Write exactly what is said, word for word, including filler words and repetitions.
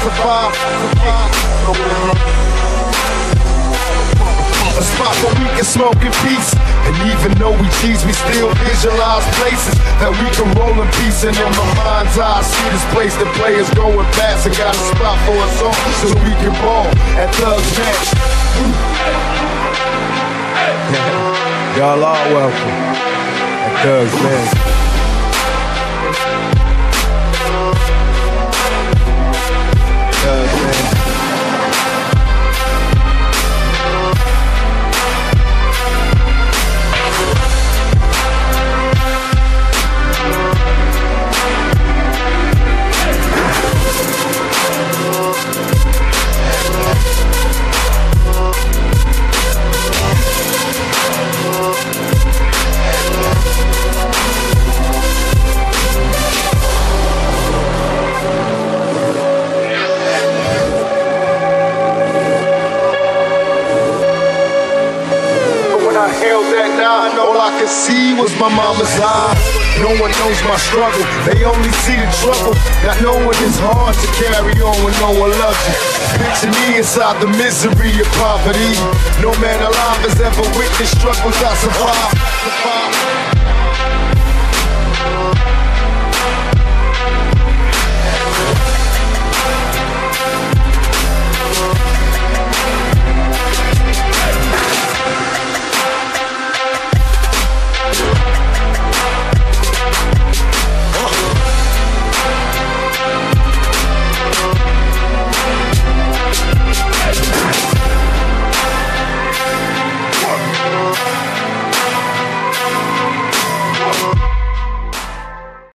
survive. A spot where we can smoke in peace. And even though we cheese, we still visualize places that we can roll in peace. And in my mind's eye, I see this place that players going past. And got a spot for us all so we can ball at Thugs Match. Y'all are welcome at Thugs Match. Thugs Match. All I could see was my mama's eyes. No one knows my struggle, they only see the trouble. Not knowing it's hard to carry on when no one loves you. Picture me inside the misery of poverty. No man alive has ever witnessed struggles I survived.